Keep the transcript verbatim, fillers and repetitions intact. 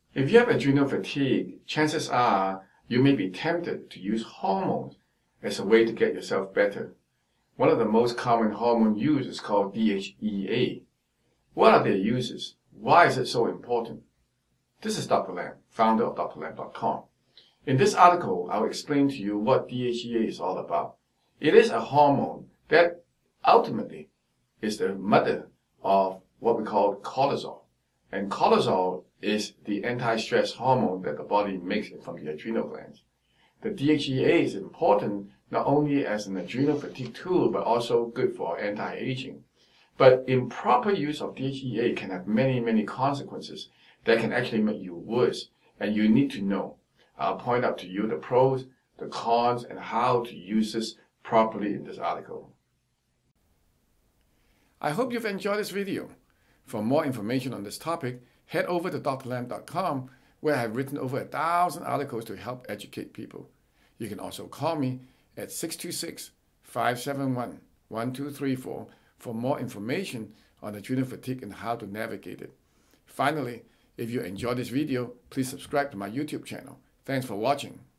If you have adrenal fatigue, chances are you may be tempted to use hormones as a way to get yourself better. One of the most common hormone used is called D H E A. What are their uses? Why is it so important? This is Doctor Lam, founder of D R lam dot com. In this article, I'll explain to you what D H E A is all about. It is a hormone that ultimately is the mother of what we call cortisol. And cortisol is the anti-stress hormone that the body makes from the adrenal glands. The D H E A is important not only as an adrenal fatigue tool, but also good for anti-aging. But improper use of D H E A can have many, many consequences that can actually make you worse, and you need to know. I'll point out to you the pros, the cons, and how to use this properly in this article. I hope you've enjoyed this video. For more information on this topic, head over to D R lam dot com, where I have written over a thousand articles to help educate people. You can also call me at six two six, five seven one, one two three four for more information on adrenal fatigue and how to navigate it. Finally, if you enjoyed this video, please subscribe to my YouTube channel. Thanks for watching.